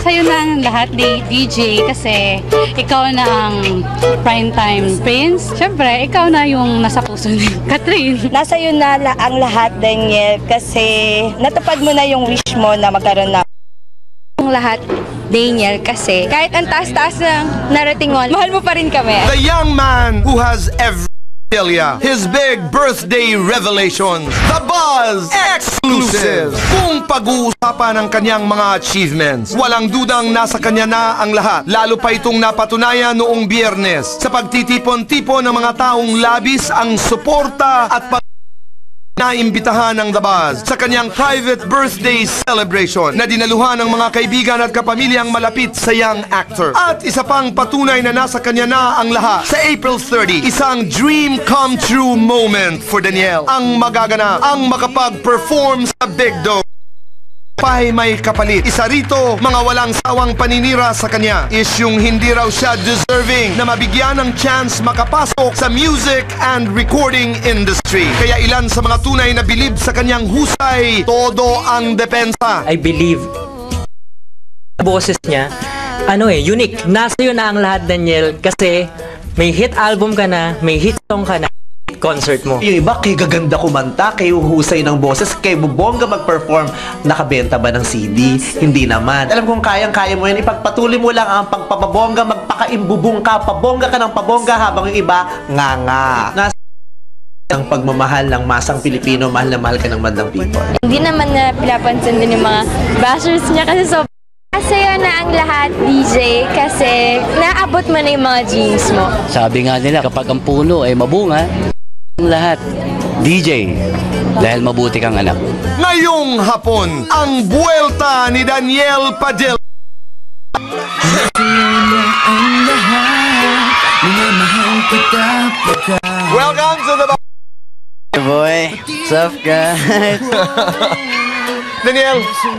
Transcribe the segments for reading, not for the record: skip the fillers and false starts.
Sa'yo na ang lahat, DJ, kasi ikaw na ang primetime prince. Siyempre, ikaw na yung nasa puso ni Catherine. Nasa iyo na ang lahat, Daniel, kasi natupad mo na yung wish mo na magkaroon na Ang lahat, Daniel, kasi kahit ang taas-taas ng narating mo, mahal mo pa rin kami. The young man who has every his big birthday revelations. The Buzz Exclusive. Kung pag-uusapan ang kanyang mga achievements, walang dudang nasa kanya na ang lahat. Lalo pa itong napatunayan noong Biyernes sa pagtitipon-tipon ng mga taong labis ang suporta at naimbitahan ng The Buzz sa kanyang private birthday celebration na dinaluhan ng mga kaibigan at kapamilyang malapit sa young actor. At isa pang patunay na nasa kanya na ang lahat. Sa April 30, isang dream come true moment for Daniel. Ang magaganap, ang makapag-perform sa Big Dome. Pahay may kapalit. Isa rito, mga walang sawang paninira sa kanya is yung hindi raw siya deserving na mabigyan ng chance makapasok sa music and recording industry. Kaya ilan sa mga tunay na bilib sa kanyang husay, todo ang depensa. I believe boses niya, unique. Nasa iyo na ang lahat, Daniel, kasi may hit album ka na, may hit song ka na, concert mo. Yung iba, kay gaganda kumanta, kay uhusay ng boses, kay bubongga mag-perform. Nakabenta ba ng CD? Hindi naman. Alam kong kayang-kaya mo yan, ipagpatuloy mo lang ang pagpapabongga, magpakaimbubong ka, pabongga ka ng pabongga, habang yung iba, nga. Nasa ang pagmamahal ng masang Pilipino, mahal na mahal ka ng bandang people. Hindi naman na pinapansin din yung mga bashers niya kasi Sa'yo na ang lahat, DJ, kasi naabot mo na yung mga dreams mo. Sabi nga nila, kapag ang puno ay mabunga, ang lahat, DJ, dahil mabuti kang anak. Ngayong hapon, ang buwelta ni Daniel Padilla. Welcome to the Hey boy, what's up guys? Daniel.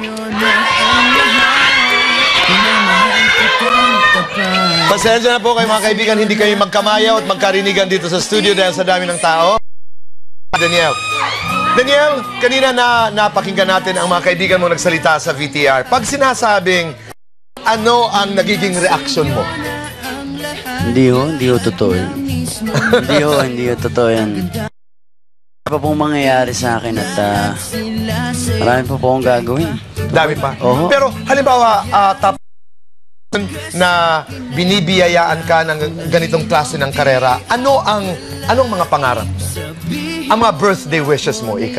Pasensya na po kayo mga kaibigan, hindi kayo magkamayaw at magkarinigan dito sa studio dahil sa dami ng tao. Daniel, kanina na napakinggan natin ang mga kaibigan mo nagsalita sa VTR. Pag sinasabing, ano ang nagiging reaksyon mo? Hindi ho totoo yan. Hindi ho totoo yan. Marami pa pong mangyayari sa akin at marami pa po akong gagawin. Dami pa? Oo. Pero halimbawa, na binibiyayaan ka ng ganitong klase ng karera, anong mga pangarap? Ang mga birthday wishes mo, Ika?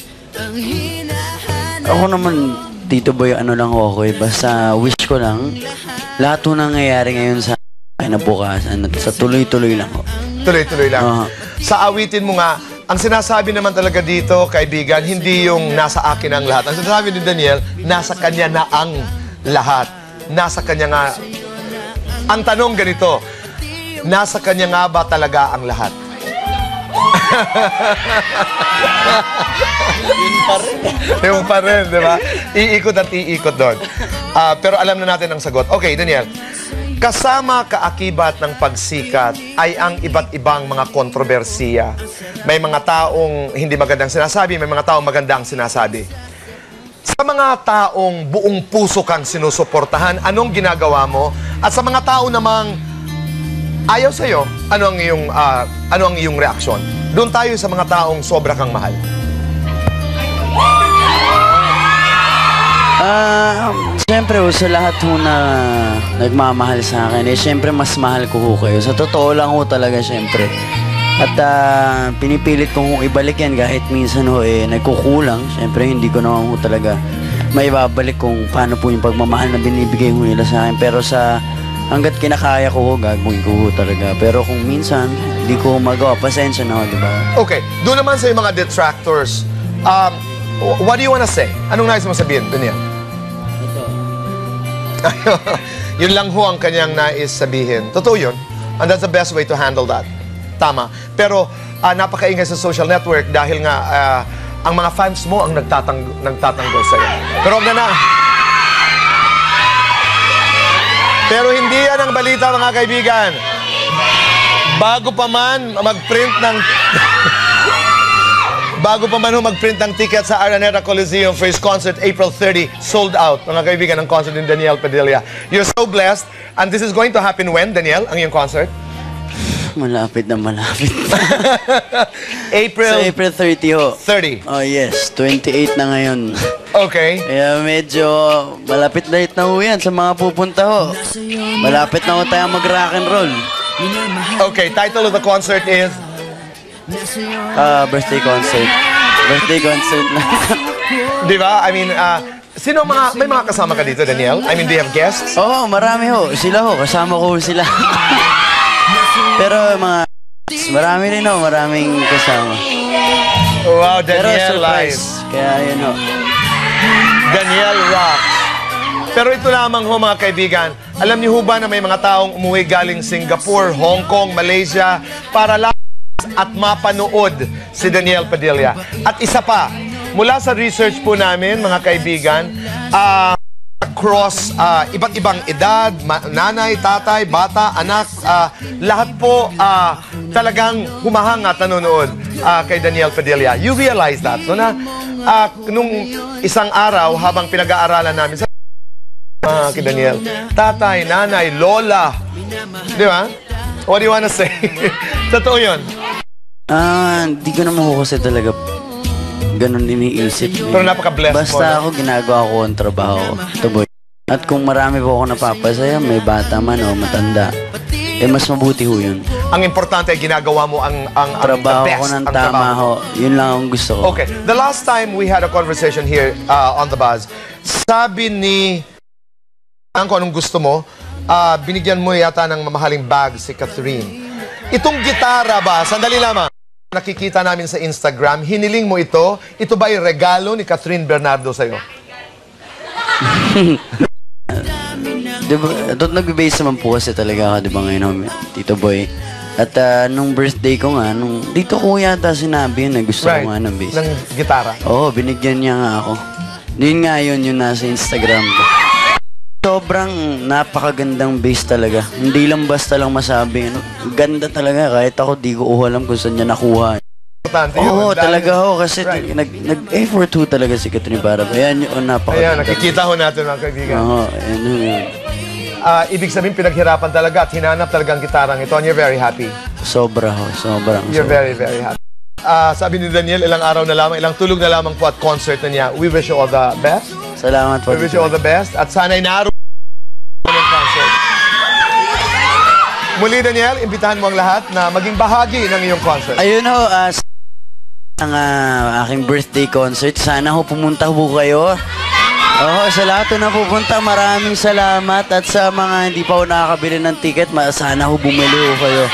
Ako naman, Tito Boy, lang ako eh. Basta wish ko lang, lahat po nangyayari ngayon sa kinabukasan at sa tuloy-tuloy lang ako. Tuloy-tuloy lang. Sa awitin mo nga, ang sinasabi naman talaga dito, kaibigan, hindi yung nasa akin ang lahat. Ang sinasabi ni Daniel, nasa kanya na ang lahat. Nasa kanya nga, ang tanong ganito, nasa kanya nga ba talaga ang lahat? Yung pa rin, di ba? Iikot at iikot doon. Pero alam na natin ang sagot. Okay, Daniel, kasama kaakibat ng pagsikat ay ang iba't ibang mga kontrobersiya. May mga taong hindi magandang sinasabi, may mga taong magandang sinasabi. Sa mga taong buong puso kang sinusuportahan, anong ginagawa mo? At sa mga tao namang ayaw sa'yo, ano ang iyong reaksyon? Doon tayo sa mga taong sobra kang mahal. Siyempre sa lahat ho na nagmamahal sa akin, siyempre mas mahal ko ho kayo. Sa totoo lang ho talaga, siyempre. At pinipilit kong ibalik yan kahit minsan ho nagkukulang. Siyempre hindi ko naman ho talaga may babalik kung paano po yung pagmamahal na binibigay ho nila sa akin. Pero hanggat kinakaya ko ho, gagawin ko ho talaga. Pero kung minsan hindi ko magawa, pasensya na ho, di ba? Okay, doon naman sa mga detractors, what do you wanna say? Anong nais mo sabihin, Daniel? Yun lang ho ang kanyang nais sabihin. Totoo yun. And that's the best way to handle that. Tama. Pero napakaingay sa social network dahil nga ang mga fans mo ang nagtatanggol sa'yo. Pero wag na. Pero hindi yan ang balita, mga kaibigan. Bago pa man mag-print ng Bago pa man ho mag-print ng ticket sa Araneta Coliseum for his concert April 30, sold out, mga kaibigan, ng concert ni Daniel Padilla. You're so blessed. And this is going to happen when, Daniel, ang iyong concert? Malapit na malapit. April Sa April 30 ho. 30. Oh yes, 28 na ngayon. Okay. Kaya medyo malapit-lait na ho yan sa mga pupunta ho. Malapit na ho tayo mag-rock and roll. Okay, title of the concert is? Birthday concert. Birthday concert na. Di ba? I mean, sino may mga kasama ka dito, Daniel? I mean, do you have guests? Oo, marami ho. Sila ho. Kasama ko ho sila. Pero marami rin ho. Maraming kasama. Wow, Pero Daniel live. surprise. Kaya yun ho. Daniel rocks. Pero ito lamang ho, mga kaibigan. Alam niyo ho ba na may mga taong umuwi galing Singapore, Hong Kong, Malaysia para lang at mapanood si Daniel Padilla. At isa pa, mula sa research po namin, mga kaibigan, across iba't ibang edad, nanay, tatay, bata, anak, lahat po talagang humahanga at nanonood kay Daniel Padilla. You realize that, no? Na nung isang araw, habang pinag-aaralan namin sa kay Daniel, tatay, nanay, lola, di ba? What do you wanna say? Totoo yun. Hindi ko naman ko kasi talaga ganun iniisip. Pero napaka-blessed mo. Basta ako, ginagawa ko ang trabaho ko. Tuboy. At kung marami po ako napapasaya, may bata man o matanda, mas mabuti ho yun. Ang importante ay ginagawa mo ang Trabaho the best, ko ng ang tama trabaho. ho. Yun lang ang gusto ko. Okay. The last time we had a conversation here on the buzz, sabi ni kung anong gusto mo, binigyan mo yata ng mamahaling bag si Catherine. Itong gitara ba, sandali lamang, nakikita namin sa Instagram, hiniling mo ito, ito ba yung regalo ni Catherine Bernardo sa'yo? Diba, nag-base naman po kasi talaga ako, diba ngayon, Tito Boy. At nung birthday ko nga, dito ko yata sinabi yun na gusto ko nga ng bass. Ng gitara. Oo, binigyan niya nga ako. Yun nga yun nasa Instagram ko. Sobrang napakagandang bass talaga. Hindi lang basta lang masabi. Ganda talaga. Kahit ako di ko alam kung saan niya nakuha. Importante yun. Oo, talaga ho. Kasi Right. nag-effort ho talaga si Catherine para. Ayan yung napakaganda. Ayan, nakikita ho natin, mga kaibigan. Oo, ayan yun. Ibig sabihin, pinaghirapan talaga at hinanap talagang gitarang ito, and you're very happy. Sobra ho. Sobrang. You're very, very happy. Sabi ni Daniel, ilang araw na lamang, ilang tulog na lamang po at concert na niya. We wish you all the best. Salamat po. We wish you all the best. At sana'y naroon ng concert. Muli, Daniel, imbitahan mo ang lahat na maging bahagi ng iyong concert. Ayun ho, ang aking birthday concert. Sana ho pumunta po kayo. Oo, sa lahat na pupunta, maraming salamat. At sa mga hindi pa ho nakakabili ng ticket, sana ho bumili ho kayo.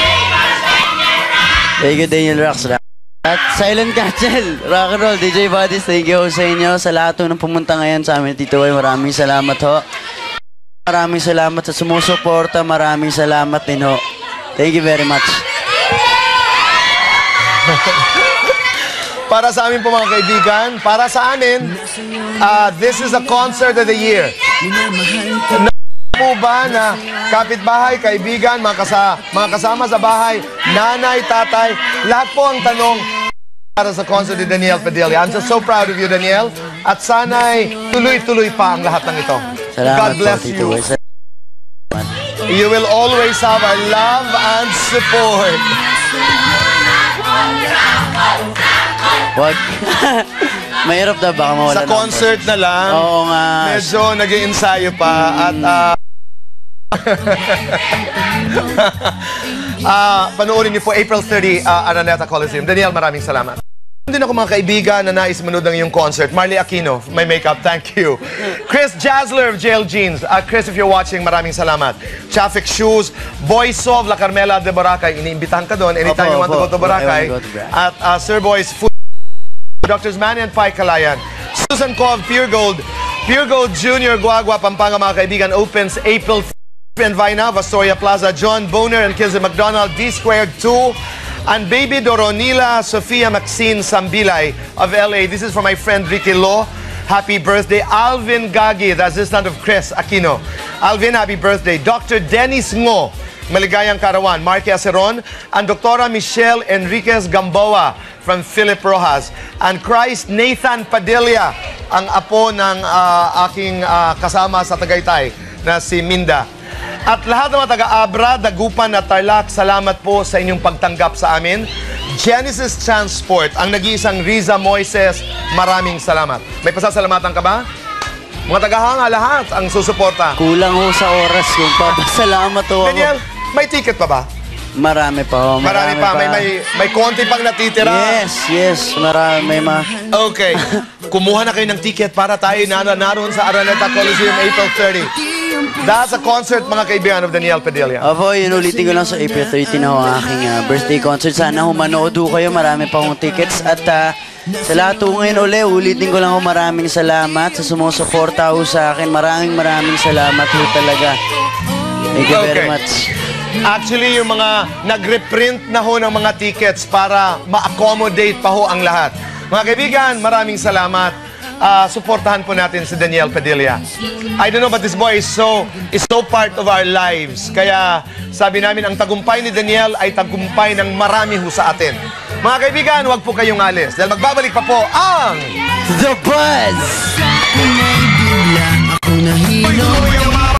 Thank you, Daniel Rocks. At Silent Catchel, Rock and Roll, DJ Buddies, thank you ho sa inyo. Sa lahat ho na pumunta ngayon sa amin, Tito Boy, maraming salamat ho. Maraming salamat sa sumusuporta, maraming salamat din ho. Thank you very much. Para sa amin po, mga kaibigan, para sa amin, this is a concert of the year. Po ba na kapitbahay, kaibigan, mga kasama sa bahay, nanay, tatay, lahat po ang tanong para sa concert ni Daniel Padilla. I'm just so proud of you, Daniel. At sana'y tuloy-tuloy pa ang lahat ng ito. Salamat God bless po, Tito you. Boy. You will always have our love and support. Wag. Mahirap na baka mawala Sa concert na lang. Oo nga. Medyo nag-iensayo pa at panoorin niyo po April 30 Araneta Coliseum. Daniel, maraming salamat. Din ako, mga kaibigan, na nais manood ng iyong concert. Marley Aquino, my makeup, thank you. Chris Jazzler of Jail Jeans. Chris, if you're watching, maraming salamat. Traffic Shoes, Boys of La Carmela de Boracay. Iniimbitahan ka doon anytime you want to go to Boracay. At Sir Boys Food, Doctors Manny and Pai Calayan. Susan Cove, Pure Gold Junior, Guagua, Pampanga, mga kaibigan, opens April 3 and Vina, Astoria Plaza. John Boner and Kizzy McDonald, D-Squared 2. And baby Doronila Sofia Maxine Sambilay of LA. This is for my friend Ricky Lo. Happy birthday. Alvin Gagi, the assistant of Chris Aquino. Alvin, happy birthday. Dr. Dennis Ngo maligayang karawan, Marky Aceron, and Dr. Michelle Enriquez Gamboa from Philip Rojas, and Christ Nathan Padilla, ang apo ng aking kasama sa Tagaytay na si Minda. At lahat ng mga taga-Abra, Dagupan at Tarlac, salamat po sa inyong pagtanggap sa amin. Genesis Transport, ang nag-iisang Riza Moises, maraming salamat. May pasasalamatan ka ba? Mga tagahanga, lahat ang susuporta. Kulang ho sa oras kung papasalamat ho ako. Daniel, may ticket pa ba? Marami pa ho. Marami pa. May konti pang natitira. Yes. Marami Okay. Kumuha na kayo ng ticket para tayo naroon sa Araneta Coliseum April 30. That's a concert, mga kaibigan of Daniel Padilla. Opo, yun ulitin ko lang sa April 30 na ho ang aking birthday concert. Sana humanood ho kayo. Marami pa hong tickets. At sa lahat ho ngayon ulitin ko lang ho maraming salamat sa sumusuporta ho sa akin. Maraming salamat ho talaga. Thank you very much. Actually, yung mga nag-reprint na ho ng mga tickets para ma-accommodate pa ho ang lahat. Mga kaibigan, maraming salamat. Suportahan po natin si Daniel Padilla. I don't know, but this boy is so part of our lives. Kaya sabi namin, ang tagumpay ni Daniel ay tagumpay ng marami ho sa atin. Mga kaibigan, huwag po kayong alis. Dahil magbabalik pa po ang The Buzz! Ako nahilo.